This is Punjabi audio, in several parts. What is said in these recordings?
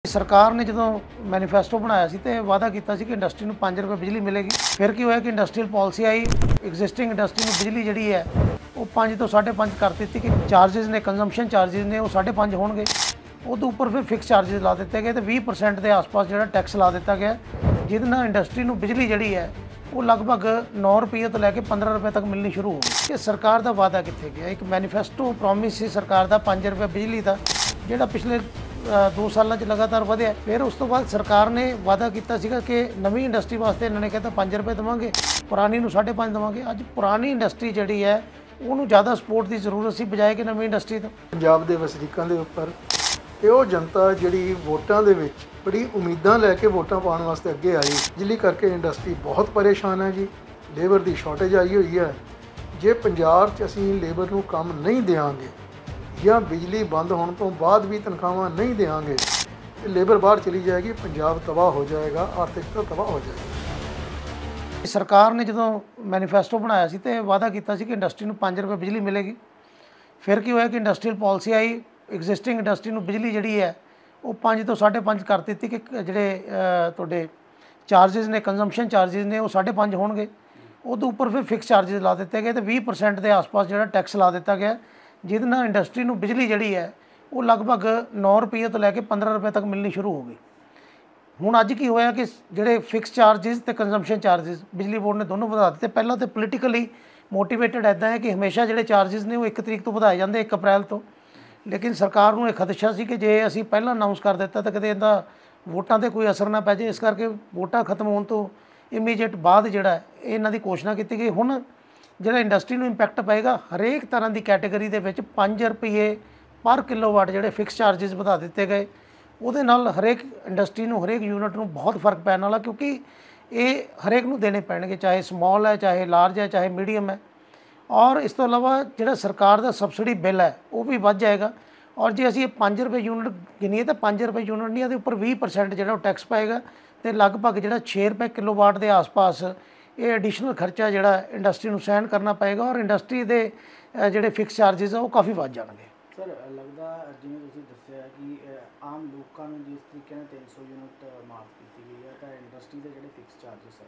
सरकार ने जो मैनीफेस्टो बनाया सी तो वादा किया कि इंडस्ट्री में 5 रुपये बिजली मिलेगी। फिर की होया कि इंडस्ट्रीयल पॉलिसी आई, एग्जिस्टिंग इंडस्ट्री में बिजली जी है वो 5 तो 5.5 कर दी कि चार्जिज ने कंजम्पशन चार्जिज ने वो 5.5 होंगे। उस उपर फिर फिक्स चार्जिज ला दिते गए तो 20% के आस पास जो टैक्स ला दिता गया, जिद इंडस्ट्री में बिजली जी है वो लगभग 9 रुपये तो लैके 15 रुपये तक मिलनी शुरू हो गई। कि सरकार का वादा कितने गया, एक मैनीफेस्टो प्रॉमिस से सरकार का 5 रुपये बिजली का जोड़ा पिछले 2 सालों लगातार बढ़िया। फिर उस तो बाद सरकार ने वादा किया कि नवी इंडस्ट्री वास्ते इन्होंने कहता 5 रुपये देवांगे, पुरानी 5.5 देवांगे। अज पुरानी इंडस्ट्री जी है उन्होंने ज़्यादा सपोर्ट की जरूरत सी बजाय कि नवी इंडस्ट्री तो। पंजाब के वसनीकों के उपर वो जनता जी वोटां दे विच बड़ी उम्मीदां लैके वोटां पाउण वास्ते अगे आई, जिली करके इंडस्ट्री बहुत परेशान है जी। लेबर की शॉर्टेज आई हुई है। जे पंजाब च असीं लेबर नूं काम नहीं देंगे या बिजली बंद होने तो बाद भी तनख्वाह नहीं देंगे तो लेबर बाहर चली जाएगी, पंजाब तबाह हो जाएगा, आर्थिकता तबाह हो जाएगी। सरकार ने जो मैनीफेस्टो बनाया सी तो वादा किया कि इंडस्ट्री में 5 रुपये बिजली मिलेगी। फिर की होया कि इंडस्ट्रीयल पॉलिसी आई, एग्जिस्टिंग इंडस्ट्री में बिजली जी है वो 5 तो 5.5 कर दी कि जोड़े थोड़े चार्जिज ने कंजम्पशन चार्जिज ने वो 5.5 होंगे। उस उपर फिर फिक्स चार्जिज ला दिते गए तो 20% के आस पास जो टैक्स ला दिता गया, जिद इंडस्ट्री में बिजली जी है वो लगभग 9 रुपये तो लैके 15 रुपये तक मिलनी शुरू हो गई। हुण अज की होया कि जोड़े फिक्स चार्जिज तो कंजम्पशन चार्जिज बिजली बोर्ड ने दोनों बढ़ा दिते। पहला तो पोलीटिकली मोटिवेटेड ऐदा है कि हमेशा जोड़े चार्जिज ने वो 1 तरीक तो बढ़ाए जाते 1 अप्रैल तो, लेकिन सरकार को यह खदशा सी कि जे असीं पहला अनाउंस कर दिता तो कदे इहदा वोटां ते कोई असर ना पै जाए, इस करके वोटां खत्म होने तो इमीजिएट बाद जिहड़ा इन्हां दी घोषणा की गई। हुण जिहड़ा इंडस्ट्री नूं इंपैक्ट पएगा, हरेक तरह की कैटेगरी दे विच 5 रुपये पर किलोवाट जिहड़े फिक्स चार्जिज वधा दिते गए, उहदे नाल हरेक इंडस्ट्री नूं हरेक यूनिट नूं बहुत फर्क पैण वाला, क्योंकि ये हरेक नूं देने पैणगे, चाहे समॉल है, चाहे लार्ज है, चाहे मीडियम है। और इस तो अलावा जो सरकार का सबसिडी बिल है वो भी बढ़ जाएगा। और जो असीं 5 रुपये यूनिट गिनीए तो 5 रुपये यूनिट नहीं, ये उपर 20% जो टैक्स पाएगा तो लगभग जो 6 रुपये किलोवाट के आस पास ये एडिशनल खर्चा जो इंडस्ट्री में सहन करना पएगा और इंडस्ट्री के जोड़े फिक्स चार्जिज है वो काफ़ी बढ़ जाएंगे। सर लगता जिवें तुसीं दस्सिआ कि आम लोगों को जिस तरीके नाल 300 यूनिट माफ़ की गई है तो इंडस्ट्री के जोड़े फिक्स चार्जिस है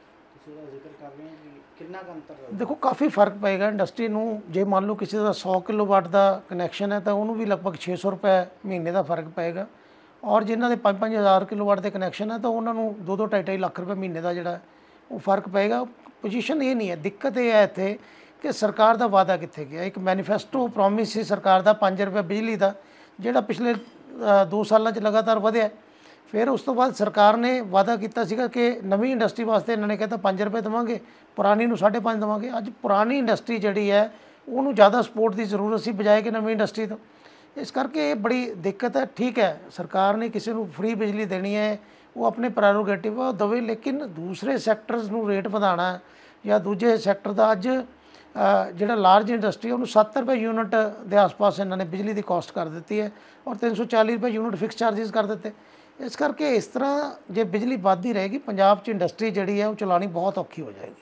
जिक्र कर रहे हैं कि कितना का अंतर देखो काफ़ी फर्क पेगा इंडस्ट्री नूं। जे मान लो किसी का 100 किलोवाट का कनैक्शन है तो उन्होंने भी लगभग 600 रुपये महीने का फर्क पेगा, और जिन्होंने 5-5 हज़ार किलोवाट के कनैक्शन है तो उन्होंने 2-2 ढाई लाख रुपये महीने का जोड़ा वो फर्क पेगा। पोजीशन ये नहीं है, दिक्कत ये है इत्थे कि सरकार का वादा कित्थे गया। एक मैनीफेस्टो प्रॉमिस से सरकार का 5 रुपये बिजली का जोड़ा पिछले 2 सालों लगातार बढ़िया। फिर उस तो बाद सरकार ने वादा किया कि नवी इंडस्ट्री वास्ते इन्होंने कहता 5 रुपये देवांगे, पुरानी 5.5 देवांगे। अज पुरानी इंडस्ट्री जी है उन्होंने ज़्यादा सपोर्ट की जरूरत सी बजाय कि नवी इंडस्ट्री तो, इस करके बड़ी दिक्कत है। ठीक है सरकार ने किसी को फ्री बिजली देनी है वो अपने प्रेरोगेटिव दवे, लेकिन दूसरे सैक्टरस नूं रेट वधाना या दूजे सैक्टर का अज जोड़ा लार्ज इंडस्ट्री है उन्होंने 7 रुपये यूनिट के आस पास इन्होंने बिजली की कॉस्ट कर दी है और 340 रुपये यूनिट फिक्स चार्जिज कर दिते। इस करके इस तरह जो बिजली बढ़ती रहेगी पंजाब च इंडस्ट्री जी है वो चलानी बहुत औखी हो जाएगी।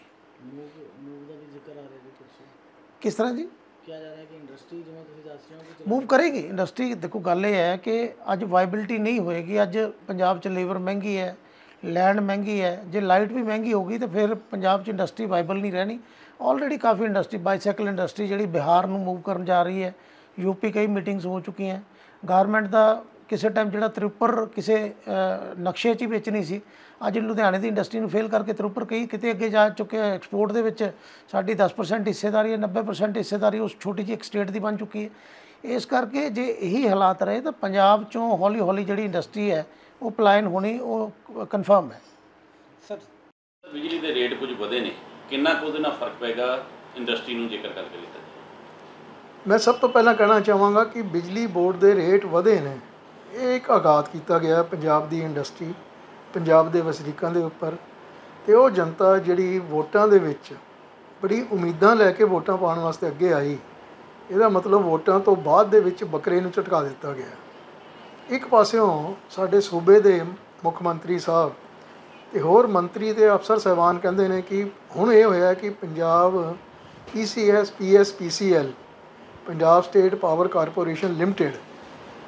किस तरह जी क्या जा रहा है कि इंडस्ट्री जिवें तुसीं दस रहे हो कि मूव करेगी इंडस्ट्री। देखो गल ये है कि अज वाइबिलिटी नहीं होएगी। अज पंजाब च लेबर महंगी है, लैंड महंगी है, जो लाइट भी महंगी होगी तो फिर पंजाब च इंडस्ट्री वाइबल नहीं रहनी। ऑलरेडी काफ़ी इंडस्ट्री बाईसाइकिल इंडस्ट्री जी बिहार में मूव कर जा रही है, यूपी कई मीटिंग्स हो चुकी हैं। गारमेंट का किसी टाइम जो त्रिपुर किसी नक्शे च बेचनी सी, अज लुधियाने की इंडस्ट्री में फेल करके त्रिपुर कई कितने अगे जा चुके हैं। एक्सपोर्ट के साड़ी 10% हिस्सेदारी है, 90% हिस्सेदारी उस छोटी जी एक स्टेट की बन चुकी है। इस करके जे यही हालात रहे तो पंजाब चों हौली हौली जी इंडस्ट्री है वो पलायन होनी वो कन्फर्म है। सर बिजली के रेट कुछ बढ़े ने, कितना कुछ ना फर्क पेगा इंडस्ट्री में जेकर करके लिया जाए? मैं सब तो पहला कहना चाहांगा कि बिजली बोर्ड के रेट वधे ने, एक आघात किया गया पंजाब की इंडस्ट्री पंजाब के वसनीकों के उपर। तो वो जनता जी वोटां दे विच बड़ी उम्मीदां लैके वोटां पाउण वास्ते अगे आई, इहदा मतलब वोटां तो बाद दे विच बकरे नूं झटका दिता गया। एक पासियों साडे सूबे के मुख मंत्री साहब ते होर मंत्री ते अफसर साहबान कहंदे ने कि हुण ये होया कि Punjab PCS PSPCL Punjab state power corporation limited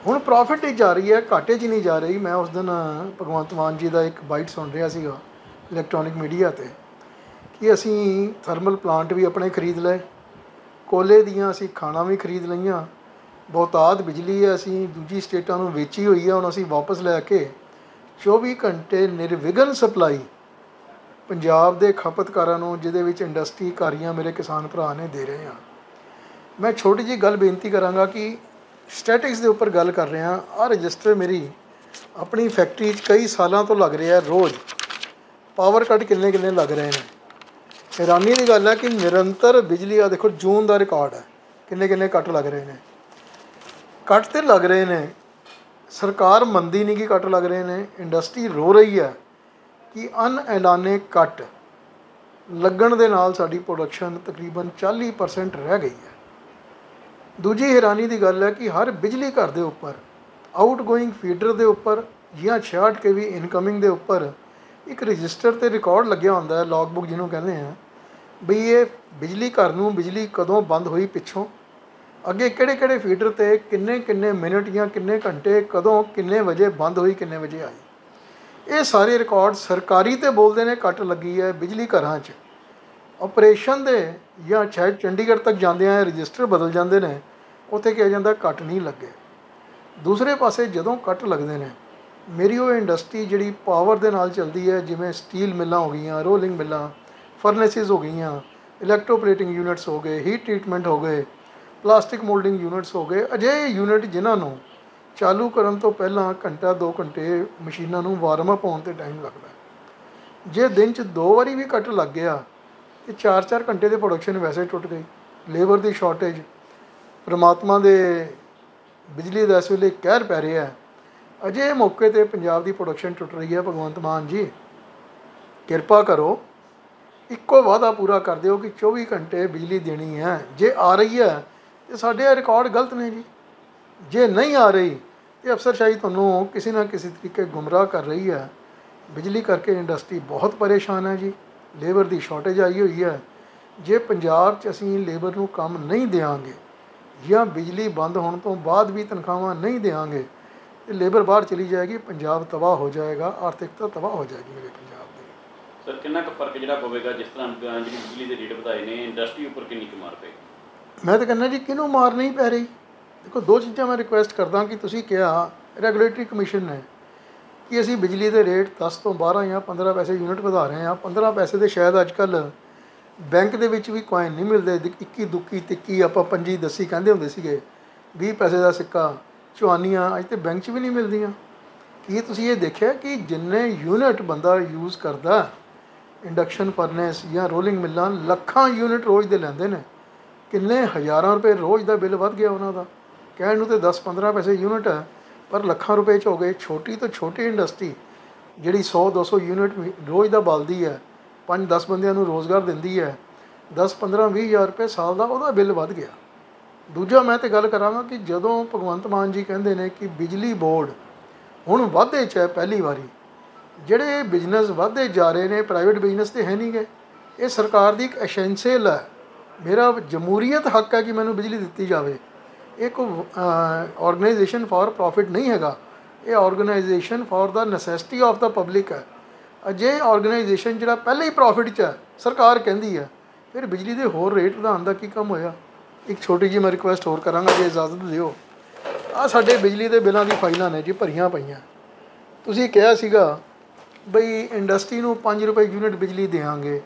ਹੁਣ ਪ੍ਰੋਫਿਟ ਹੀ ਜਾ ਰਹੀ ਹੈ, ਘਾਟੇ 'ਚ ਨਹੀਂ ਜਾ ਰਹੀ। ਮੈਂ ਉਸ ਦਿਨ ਭਗਵੰਤ ਮਾਨ ਜੀ ਦਾ ਇੱਕ ਬਾਈਟ ਸੁਣ ਰਿਹਾ ਸੀਗਾ ਇਲੈਕਟ੍ਰੋਨਿਕ ਮੀਡੀਆ 'ਤੇ ਕਿ ਅਸੀਂ ਥਰਮਲ ਪਲਾਂਟ ਵੀ ਆਪਣੇ ਖਰੀਦ ਲਏ, ਕੋਲੇ ਦੀਆਂ ਅਸੀਂ ਖਾਣਾ ਵੀ ਖਰੀਦ ਲਈਆਂ, ਬਹੁਤਾਤ ਬਿਜਲੀ ਹੈ ਅਸੀਂ ਦੂਜੀ ਸਟੇਟਾਂ ਨੂੰ ਵੇਚੀ ਹੋਈ ਹੈ, ਹੁਣ ਅਸੀਂ ਵਾਪਸ ਲੈ ਕੇ 24 ਘੰਟੇ ਨਿਰਵਿਘਨ ਸਪਲਾਈ ਪੰਜਾਬ ਦੇ ਖਪਤਕਾਰਾਂ ਨੂੰ, ਜਿਹਦੇ ਵਿੱਚ ਇੰਡਸਟਰੀ ਇਕਾਰੀਆਂ ਮੇਰੇ ਕਿਸਾਨ ਭਰਾ ਨੇ ਦੇ ਰਹੇ ਹਾਂ। ਮੈਂ ਛੋਟੀ ਜਿਹੀ ਗੱਲ ਬੇਨਤੀ ਕਰਾਂਗਾ ਕਿ ਸਟੈਟਿਕਸ ਦੇ ਉੱਪਰ ਗੱਲ ਕਰ ਰਿਹਾ। ਆਹ ਰਜਿਸਟਰ ਮੇਰੀ ਆਪਣੀ ਫੈਕਟਰੀ 'ਚ ਕਈ ਸਾਲਾਂ ਤੋਂ ਲੱਗ ਰਿਹਾ, ਰੋਜ਼ ਪਾਵਰ ਕੱਟ ਕਿੰਨੇ ਕਿੰਨੇ ਲੱਗ ਰਹੇ ਨੇ। ਹੈਰਾਨੀ ਦੀ ਗੱਲ ਹੈ ਕਿ ਨਿਰੰਤਰ ਬਿਜਲੀ, ਆ ਦੇਖੋ ਜੂਨ ਦਾ ਰਿਕਾਰਡ ਹੈ, ਕਿੰਨੇ ਕਿੰਨੇ ਕੱਟ ਲੱਗ ਰਹੇ ਨੇ। ਕੱਟ ਤੇ ਲੱਗ ਰਹੇ ਨੇ, ਸਰਕਾਰ ਮੰਨਦੀ ਨਹੀਂ ਕਿ ਕੱਟ ਲੱਗ ਰਹੇ ਨੇ। ਇੰਡਸਟਰੀ ਰੋ ਰਹੀ ਹੈ ਕਿ ਅਣਐਲਾਨੇ ਕੱਟ ਲੱਗਣ ਦੇ ਨਾਲ ਸਾਡੀ ਪ੍ਰੋਡਕਸ਼ਨ ਤਕਰੀਬਨ 40% ਰਹਿ ਗਈ ਹੈ। ਦੂਜੀ ਹੈਰਾਨੀ ਦੀ ਗੱਲ ਹੈ ਕਿ ਹਰ ਬਿਜਲੀ ਘਰ ਦੇ ਉੱਪਰ ਆਊਟਗੋਇੰਗ ਫੀਡਰ ਦੇ ਉੱਪਰ ਜਾਂ 66 kV ਇਨਕਮਿੰਗ ਦੇ ਉੱਪਰ ਇੱਕ ਰਜਿਸਟਰ 'ਤੇ ਰਿਕਾਰਡ ਲੱਗਿਆ ਹੁੰਦਾ ਹੈ, ਲੌਗ ਬੁੱਕ ਜਿਹਨੂੰ ਕਹਿੰਦੇ ਆ, ਬਈ ਇਹ ਬਿਜਲੀ ਘਰ ਨੂੰ ਬਿਜਲੀ ਕਦੋਂ ਬੰਦ ਹੋਈ ਪਿੱਛੋਂ, ਅੱਗੇ ਕਿਹੜੇ ਕਿਹੜੇ ਫੀਡਰ 'ਤੇ ਕਿੰਨੇ ਕਿੰਨੇ ਮਿੰਟ ਜਾਂ ਕਿੰਨੇ ਘੰਟੇ, ਕਦੋਂ ਕਿੰਨੇ ਵਜੇ ਬੰਦ ਹੋਈ, ਕਿੰਨੇ ਵਜੇ ਆਈ। ਇਹ ਸਾਰੇ ਰਿਕਾਰਡ ਸਰਕਾਰੀ 'ਤੇ ਬੋਲਦੇ ਨੇ ਕੱਟ ਲੱਗੀ ਹੈ, ਬਿਜਲੀ ਘਰਾਂ 'ਚ ਆਪਰੇਸ਼ਨ ਦੇ ਜਾਂ ਸ਼ਾਇਦ ਚੰਡੀਗੜ੍ਹ ਤੱਕ ਜਾਂਦੇ ਆ ਰਜਿਸਟਰ ਬਦਲ ਜਾਂਦੇ ਨੇ, ਉੱਥੇ ਕਿਹਾ ਜਾਂਦਾ ਕੱਟ ਨਹੀਂ ਲੱਗੇ। ਦੂਸਰੇ ਪਾਸੇ ਜਦੋਂ ਕੱਟ ਲੱਗਦੇ ਨੇ, ਮੇਰੀ ਉਹ ਇੰਡਸਟਰੀ ਜਿਹੜੀ ਪਾਵਰ ਦੇ ਨਾਲ ਚੱਲਦੀ ਹੈ, ਜਿਵੇਂ ਸਟੀਲ ਮਿੱਲਾਂ ਹੋ ਗਈਆਂ, ਰੋਲਿੰਗ ਮਿੱਲਾਂ, ਫਰਨੇਸਿਸ ਹੋ ਗਈਆਂ, ਇਲੈਕਟ੍ਰੋਪਲੇਟਿੰਗ ਯੂਨਿਟਸ ਹੋ ਗਏ, ਹੀਟ ਟਰੀਟਮੈਂਟ ਹੋ ਗਏ, ਪਲਾਸਟਿਕ ਮੋਲਡਿੰਗ ਯੂਨਿਟਸ ਹੋ ਗਏ, ਅਜਿਹੇ ਯੂਨਿਟ ਜਿਨ੍ਹਾਂ ਨੂੰ ਚਾਲੂ ਕਰਨ ਤੋਂ ਪਹਿਲਾਂ ਘੰਟਾ 2 ਘੰਟੇ ਮਸ਼ੀਨਾਂ ਨੂੰ ਵਾਰਮ ਅਪ ਹੋਣ 'ਤੇ ਟਾਈਮ ਲੱਗਦਾ। ਜੇ ਦਿਨ 'ਚ 2 ਵਾਰੀ ਵੀ ਕੱਟ ਲੱਗ ਗਿਆ ਤੇ 4-4 ਘੰਟੇ ਦੇ ਪ੍ਰੋਡਕਸ਼ਨ ਵੈਸੇ ਟੁੱਟ ਗਈ। ਲੇਬਰ ਦੀ ਸ਼ਾਰਟੇਜ, ਪਰਮਾਤਮਾ ਦੇ ਬਿਜਲੀ ਦਾ ਇਸ ਵੇਲੇ ਕਹਿਰ ਪੈ ਰਿਹਾ ਹੈ। ਅਜੇ ਮੌਕੇ 'ਤੇ ਪੰਜਾਬ ਦੀ ਪ੍ਰੋਡਕਸ਼ਨ ਟੁੱਟ ਰਹੀ ਹੈ। ਭਗਵੰਤ ਮਾਨ ਜੀ ਕਿਰਪਾ ਕਰੋ, ਇੱਕੋ ਵਾਅਦਾ ਪੂਰਾ ਕਰ ਦਿਓ ਕਿ 24 ਘੰਟੇ ਬਿਜਲੀ ਦੇਣੀ ਹੈ। ਜੇ ਆ ਰਹੀ ਹੈ ਤਾਂ ਸਾਡੇ ਰਿਕਾਰਡ ਗਲਤ ਨੇ ਜੀ, ਜੇ ਨਹੀਂ ਆ ਰਹੀ ਤਾਂ ਅਫਸਰਸ਼ਾਹੀ ਤੁਹਾਨੂੰ ਕਿਸੇ ਨਾ ਕਿਸੇ ਤਰੀਕੇ ਗੁੰਮਰਾਹ ਕਰ ਰਹੀ ਹੈ। ਬਿਜਲੀ ਕਰਕੇ ਇੰਡਸਟਰੀ ਬਹੁਤ ਪਰੇਸ਼ਾਨ ਹੈ ਜੀ, ਲੇਬਰ ਦੀ ਸ਼ਾਰਟੇਜ ਆਈ ਹੋਈ ਹੈ। ਜੇ ਪੰਜਾਬ 'ਚ ਅਸੀਂ ਲੇਬਰ ਨੂੰ ਕੰਮ ਨਹੀਂ ਦਿਆਂਗੇ ਜਾਂ ਬਿਜਲੀ ਬੰਦ ਹੋਣ ਤੋਂ ਬਾਅਦ ਵੀ ਤਨਖਾਹਾਂ ਨਹੀਂ ਦਿਆਂਗੇ ਤੇ ਲੇਬਰ ਬਾਹਰ ਚਲੀ ਜਾਏਗੀ, ਪੰਜਾਬ ਤਬਾਹ ਹੋ ਜਾਏਗਾ, ਆਰਥਿਕਤਾ ਤਬਾਹ ਹੋ ਜਾਏਗੀ ਮੇਰੇ ਪੰਜਾਬ ਦੀ। ਸਰ ਕਿੰਨਾ ਕੁ ਫਰਕ ਜਿਹੜਾ ਪਵੇਗਾ, ਜਿਸ ਤਰ੍ਹਾਂ ਜਿਹੜੀ ਬਿਜਲੀ ਦੇ ਰੇਟ ਵਧਾਏ ਨੇ, ਇੰਡਸਟਰੀ ਉੱਪਰ ਕਿੰਨੀ ਕੁ ਮਾਰ ਪਏਗੀ? ਮੈਂ ਤਾਂ ਕਹਿੰਦਾ ਜੀ ਕਿਹਨੂੰ ਮਾਰ ਨਹੀਂ ਪੈ ਰਹੀ। ਦੇਖੋ, 2 ਚੀਜ਼ਾਂ ਮੈਂ ਰਿਕੁਐਸਟ ਕਰਦਾ ਕਿ ਤੁਸੀਂ ਕਿਹਾ ਰੈਗੂਲੇਟਰੀ ਕਮਿਸ਼ਨ ਨੇ ਕਿ ਅਸੀਂ ਬਿਜਲੀ ਦੇ ਰੇਟ 10 ਤੋਂ 12 ਜਾਂ 15 ਪੈਸੇ ਯੂਨਿਟ ਵਧਾ ਰਹੇ ਹਾਂ। 15 ਪੈਸੇ ਦੇ ਸ਼ਾਇਦ ਅੱਜ ਕੱਲ੍ਹ ਬੈਂਕ ਦੇ ਵਿੱਚ ਵੀ ਕੋਇਨ ਨਹੀਂ ਮਿਲਦੇ। 21 ਦੁੱਕੀ ਤਿੱਕੀ ਆਪਾਂ 25 10 ਕਹਿੰਦੇ ਹੁੰਦੇ ਸੀਗੇ, 20 ਪੈਸੇ ਦਾ ਸਿੱਕਾ, ਚੁਆਨੀਆਂ ਅੱਜ ਤਾਂ ਬੈਂਕ 'ਚ ਵੀ ਨਹੀਂ ਮਿਲਦੀਆਂ। ਕੀ ਤੁਸੀਂ ਇਹ ਦੇਖਿਆ ਕਿ ਜਿੰਨੇ ਯੂਨਿਟ ਬੰਦਾ ਯੂਜ਼ ਕਰਦਾ, ਇੰਡਕਸ਼ਨ ਫਰਨੈਸ ਜਾਂ ਰੋਲਿੰਗ ਮਿੱਲਾਂ ਲੱਖਾਂ ਯੂਨਿਟ ਰੋਜ਼ ਦੇ ਲੈਂਦੇ ਨੇ, ਕਿੰਨੇ ਹਜ਼ਾਰਾਂ ਰੁਪਏ ਰੋਜ਼ ਦਾ ਬਿੱਲ ਵੱਧ ਗਿਆ ਉਹਨਾਂ ਦਾ। ਕਹਿਣ ਨੂੰ ਤਾਂ 10-15 ਪੈਸੇ ਯੂਨਿਟ ਹੈ, ਪਰ ਲੱਖਾਂ ਰੁਪਏ 'ਚ ਹੋ ਗਏ। ਛੋਟੀ ਤੋਂ ਛੋਟੀ ਇੰਡਸਟਰੀ ਜਿਹੜੀ 100-200 ਯੂਨਿਟ ਰੋਜ਼ ਦਾ ਬਾਲਦੀ ਹੈ, 5-10 ਬੰਦਿਆਂ ਨੂੰ ਰੋਜ਼ਗਾਰ ਦਿੰਦੀ ਹੈ, 10-15-20 ਹਜ਼ਾਰ ਰੁਪਏ ਸਾਲ ਦਾ ਉਹਦਾ ਬਿੱਲ ਵੱਧ ਗਿਆ। ਦੂਜਾ ਮੈਂ ਤਾਂ ਗੱਲ ਕਰਾਂਗਾ ਕਿ ਜਦੋਂ ਭਗਵੰਤ ਮਾਨ ਜੀ ਕਹਿੰਦੇ ਨੇ ਕਿ ਬਿਜਲੀ ਬੋਰਡ ਹੁਣ ਵਾਧੇ 'ਚ ਹੈ, ਪਹਿਲੀ ਵਾਰੀ ਜਿਹੜੇ ਬਿਜ਼ਨਸ ਵਾਧੇ ਜਾ ਰਹੇ ਨੇ, ਪ੍ਰਾਈਵੇਟ ਬਿਜ਼ਨਸ ਤਾਂ ਹੈ ਨਹੀਂ ਗਏ, ਇਹ ਸਰਕਾਰ ਦੀ ਇੱਕ ਐਸੈਂਸ਼ੀਅਲ ਹੈ। ਮੇਰਾ ਜਮਹੂਰੀਅਤ ਹੱਕ ਹੈ ਕਿ ਮੈਨੂੰ ਬਿਜਲੀ ਦਿੱਤੀ ਜਾਵੇ। ਇਹ ਕੋਈ ਆਰਗੇਨਾਈਜੇਸ਼ਨ ਫਾਰ ਪ੍ਰੋਫਿਟ ਨਹੀਂ ਹੈਗਾ, ਇਹ organisation for the necessity of the public ਹੈ। ਅਜੇ ਆਰਗੇਨਾਈਜੇਸ਼ਨ ਜਿਹੜਾ ਪਹਿਲਾਂ ਹੀ ਪ੍ਰੋਫਿਟ 'ਚ ਹੈ, ਸਰਕਾਰ ਕਹਿੰਦੀ ਹੈ, ਫਿਰ ਬਿਜਲੀ ਦੇ ਹੋਰ ਰੇਟ ਵਧਾਉਣ ਦਾ ਕੀ ਕੰਮ ਹੋਇਆ। ਇੱਕ ਛੋਟੀ ਜਿਹੀ ਮੈਂ ਰਿਕੁਐਸਟ ਹੋਰ ਕਰਾਂਗਾ, ਜੇ ਇਜਾਜ਼ਤ ਦਿਓ। ਆਹ ਸਾਡੇ ਬਿਜਲੀ ਦੇ ਬਿੱਲਾਂ ਦੀ ਫਾਈਲਾਂ ਨੇ ਜੀ, ਭਰੀਆਂ ਪਈਆਂ। ਤੁਸੀਂ ਕਿਹਾ ਸੀਗਾ ਬਈ ਇੰਡਸਟਰੀ ਨੂੰ 5 ਰੁਪਏ ਯੂਨਿਟ ਬਿਜਲੀ ਦੇਵਾਂਗੇ।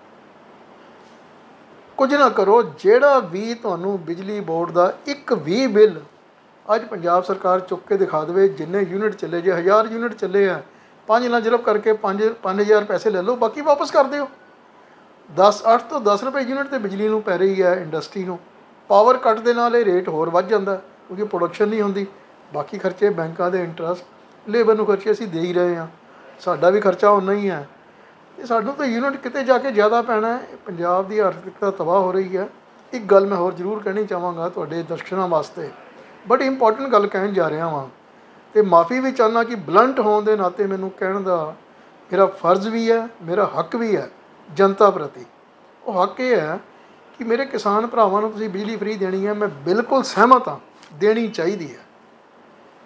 ਕੁਝ ਨਾ ਕਰੋ, ਜਿਹੜਾ ਵੀ ਤੁਹਾਨੂੰ ਬਿਜਲੀ ਬੋਰਡ ਦਾ ਇੱਕ ਵੀ ਬਿੱਲ ਅੱਜ ਪੰਜਾਬ ਸਰਕਾਰ ਚੁੱਕ ਕੇ ਦਿਖਾ ਦੇਵੇ, ਜਿੰਨੇ ਯੂਨਿਟ ਚੱਲੇ, ਜੇ 1000 ਯੂਨਿਟ ਚੱਲੇ ਆ, 5 ਨਾਲ ਜਰਬ ਕਰਕੇ 5000 ਪੈਸੇ ਲੈ ਲਓ, ਬਾਕੀ ਵਾਪਸ ਕਰ ਦਿਓ। 8 ਤੋਂ 10 ਰੁਪਏ ਯੂਨਿਟ 'ਤੇ ਬਿਜਲੀ ਨੂੰ ਪੈ ਰਹੀ ਹੈ ਇੰਡਸਟਰੀ ਨੂੰ। ਪਾਵਰ ਕੱਟ ਦੇ ਨਾਲ ਇਹ ਰੇਟ ਹੋਰ ਵੱਧ ਜਾਂਦਾ ਕਿਉਂਕਿ ਪ੍ਰੋਡਕਸ਼ਨ ਨਹੀਂ ਹੁੰਦੀ। ਬਾਕੀ ਖਰਚੇ ਬੈਂਕਾਂ ਦੇ ਇੰਟਰਸਟ, ਲੇਬਰ ਨੂੰ ਖਰਚੇ ਅਸੀਂ ਦੇ ਹੀ ਰਹੇ ਹਾਂ, ਸਾਡਾ ਵੀ ਖਰਚਾ ਉਨਾ ਹੀ ਹੈ ਅਤੇ ਸਾਨੂੰ ਤਾਂ ਯੂਨਿਟ ਕਿਤੇ ਜਾ ਕੇ ਜ਼ਿਆਦਾ ਪੈਣਾ ਹੈ। ਪੰਜਾਬ ਦੀ ਆਰਥਿਕਤਾ ਤਬਾਹ ਹੋ ਰਹੀ ਹੈ। ਇੱਕ ਗੱਲ ਮੈਂ ਹੋਰ ਜ਼ਰੂਰ ਕਹਿਣੀ ਚਾਹਾਂਗਾ ਤੁਹਾਡੇ ਦਰਸ਼ਕਾਂ ਵਾਸਤੇ, ਬੜੀ ਇੰਪੋਰਟੈਂਟ ਗੱਲ ਕਹਿਣ ਜਾ ਰਿਹਾ ਵਾਂ ਅਤੇ ਮਾਫੀ ਵੀ ਚਾਹੁੰਦਾ ਕਿ ਬਲੰਟ ਹੋਣ ਦੇ ਨਾਤੇ ਮੈਨੂੰ ਕਹਿਣ ਦਾ ਮੇਰਾ ਫਰਜ਼ ਵੀ ਹੈ, ਮੇਰਾ ਹੱਕ ਵੀ ਹੈ ਜਨਤਾ ਪ੍ਰਤੀ। ਉਹ ਹੱਕ ਇਹ ਹੈ ਕਿ ਮੇਰੇ ਕਿਸਾਨ ਭਰਾਵਾਂ ਨੂੰ ਤੁਸੀਂ ਬਿਜਲੀ ਫਰੀ ਦੇਣੀ ਹੈ, ਮੈਂ ਬਿਲਕੁਲ ਸਹਿਮਤ ਹਾਂ, ਦੇਣੀ ਚਾਹੀਦੀ ਹੈ।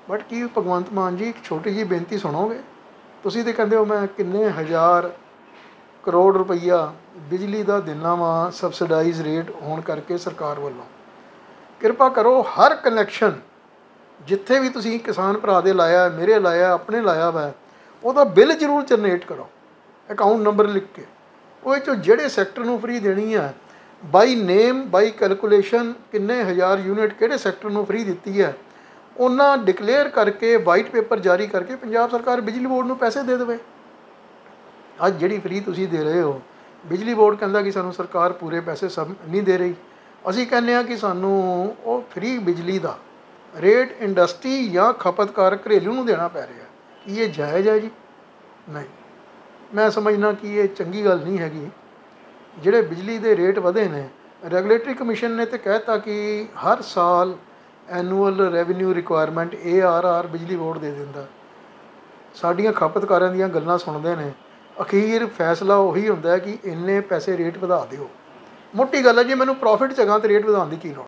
ਬਟ ਕੀ ਭਗਵੰਤ ਮਾਨ ਜੀ ਇੱਕ ਛੋਟੀ ਜਿਹੀ ਬੇਨਤੀ ਸੁਣੋਗੇ? ਤੁਸੀਂ ਤਾਂ ਕਹਿੰਦੇ ਹੋ ਮੈਂ ਕਿੰਨੇ ਹਜ਼ਾਰ ਕਰੋੜ ਰੁਪਈਆ ਬਿਜਲੀ ਦਾ ਦਿੰਦਾ ਵਾਂ ਸਬਸਿਡਾਈਜ਼ ਰੇਟ ਹੋਣ ਕਰਕੇ ਸਰਕਾਰ ਵੱਲੋਂ। ਕਿਰਪਾ ਕਰੋ ਹਰ ਕਨੈਕਸ਼ਨ ਜਿੱਥੇ ਵੀ ਤੁਸੀਂ ਕਿਸਾਨ ਭਰਾ ਦੇ ਲਾਇਆ, ਮੇਰੇ ਲਾਇਆ, ਆਪਣੇ ਲਾਇਆ ਵਾ, ਉਹਦਾ ਬਿੱਲ ਜ਼ਰੂਰ ਜਨਰੇਟ ਕਰੋ ਅਕਾਊਂਟ ਨੰਬਰ ਲਿਖ ਕੇ। ਉਹ 'ਚੋਂ ਜਿਹੜੇ ਸੈਕਟਰ ਨੂੰ ਫ੍ਰੀ ਦੇਣੀ ਹੈ ਬਾਈ ਨੇਮ ਬਾਈ ਕੈਲਕੂਲੇਸ਼ਨ ਕਿੰਨੇ ਹਜ਼ਾਰ ਯੂਨਿਟ ਕਿਹੜੇ ਸੈਕਟਰ ਨੂੰ ਫ੍ਰੀ ਦਿੱਤੀ ਹੈ ਉਹਨਾਂ ਡਿਕਲੇਅਰ ਕਰਕੇ ਵਾਈਟ ਪੇਪਰ ਜਾਰੀ ਕਰਕੇ ਪੰਜਾਬ ਸਰਕਾਰ ਬਿਜਲੀ ਬੋਰਡ ਨੂੰ ਪੈਸੇ ਦੇ ਦੇਵੇ। ਅੱਜ ਜਿਹੜੀ ਫ੍ਰੀ ਤੁਸੀਂ ਦੇ ਰਹੇ ਹੋ, ਬਿਜਲੀ ਬੋਰਡ ਕਹਿੰਦਾ ਕਿ ਸਾਨੂੰ ਸਰਕਾਰ ਪੂਰੇ ਪੈਸੇ ਸਭ ਨਹੀਂ ਦੇ ਰਹੀ। ਅਸੀਂ ਕਹਿੰਦੇ ਹਾਂ ਕਿ ਸਾਨੂੰ ਉਹ ਫ੍ਰੀ ਬਿਜਲੀ ਦਾ ਰੇਟ ਇੰਡਸਟਰੀ ਜਾਂ ਖਪਤਕਾਰ ਘਰੇਲੂ ਨੂੰ ਦੇਣਾ ਪੈ ਰਿਹਾ। ਕੀ ਇਹ ਜਾਇਜ਼ ਹੈ ਜੀ? ਨਹੀਂ, ਮੈਂ ਸਮਝਦਾ ਕਿ ਇਹ ਚੰਗੀ ਗੱਲ ਨਹੀਂ ਹੈਗੀ। ਜਿਹੜੇ ਬਿਜਲੀ ਦੇ ਰੇਟ ਵਧੇ ਨੇ, ਰੈਗੂਲੇਟਰੀ ਕਮਿਸ਼ਨ ਨੇ ਤਾਂ ਕਹਿ ਤਾ ਕਿ ਹਰ ਸਾਲ ਐਨੂਅਲ ਰੈਵਨਿਊ ਰਿਕੁਆਇਰਮੈਂਟ ARR ਬਿਜਲੀ ਬੋਰਡ ਦੇ ਦਿੰਦਾ। ਸਾਡੀਆਂ ਖਪਤਕਾਰਾਂ ਦੀਆਂ ਗੱਲਾਂ ਸੁਣਦੇ ਨੇ, ਅਖੀਰ ਫੈਸਲਾ ਉਹੀ ਹੁੰਦਾ ਕਿ ਇੰਨੇ ਪੈਸੇ ਰੇਟ ਵਧਾ ਦਿਓ। ਮੋਟੀ ਗੱਲ ਹੈ ਜੀ, ਮੈਨੂੰ ਪ੍ਰੋਫਿਟ 'ਚ ਹੈਗਾ ਤਾਂ ਰੇਟ ਵਧਾਉਣ ਦੀ ਕੀ ਲੋੜ।